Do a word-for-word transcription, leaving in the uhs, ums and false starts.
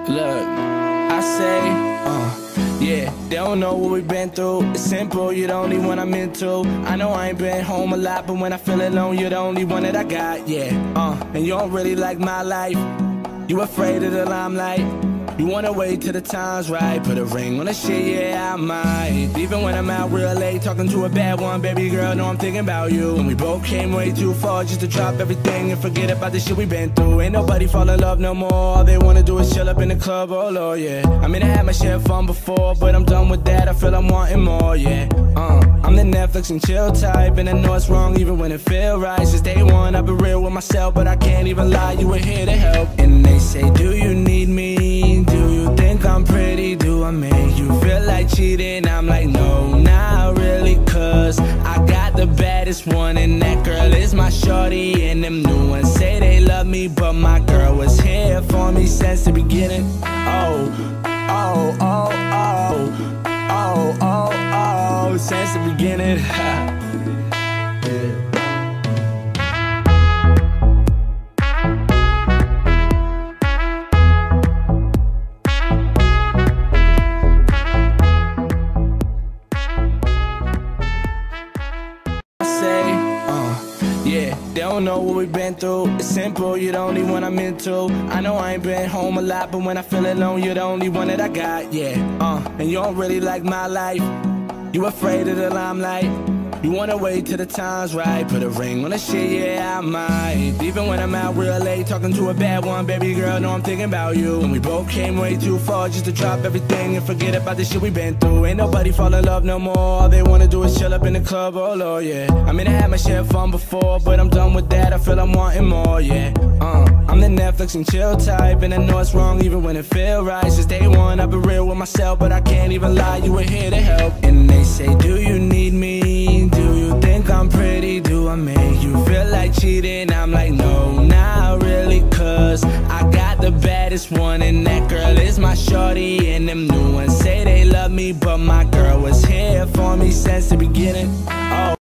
Look, I say, uh, yeah, they don't know what we've been through. It's simple, you're the only one I'm into. I know I ain't been home a lot, but when I feel alone, you're the only one that I got, yeah. Uh, and you don't really like my life. You afraid of the limelight. You wanna wait till the time's right. Put a ring on the shit, yeah, I might. Even when I'm out real late, talking to a bad one, baby girl, know I'm thinking about you. And we both came way too far just to drop everything and forget about the shit we been through. Ain't nobody fall in love no more. All they wanna do is chill up in the club, oh lord, yeah. I mean, I had my share of fun before, but I'm done with that, I feel I'm wanting more, yeah. Uh, I'm the Netflix and chill type, and I know it's wrong even when it feel right. Since day one, I've been real with myself, but I can't even lie, you were here to help. And they say, do you need me? Do you think I'm pretty? Do I make you feel like cheating? I'm like, no, not really, cause I got the baddest one, and that girl is my shorty. And them new ones say they love me, but my girl was here for me since the beginning. Oh, oh, oh, oh, oh, oh, oh, since the beginning. Yeah. Yeah, they don't know what we've been through. It's simple, you're the only one I'm into. I know I ain't been home a lot, but when I feel alone, you're the only one that I got, yeah. Uh, and you don't really like my life. You afraid of the limelight. You wanna wait till the time's right. Put a ring on the shit, yeah, I might. Even when I'm out real late, talking to a bad one, baby girl, know I'm thinking about you. And we both came way too far just to drop everything and forget about the shit we been through. Ain't nobody fall in love no more. All they wanna do is chill up in the club, oh lord, yeah. I mean, I had my share of fun before, but I'm done with that, I feel I'm wanting more, yeah. Uh, I'm the Netflix and chill type, and I know it's wrong even when it feel right. Since day one, I've been real with myself, but I can't even lie, you were here to help. And they say, do you need me? Do you think I'm pretty? Do I make you feel like cheating? I'm like, no, not really, cause I got the baddest one, and that girl is my shorty. And them new ones say they love me, but my girl was here for me since the beginning. Oh,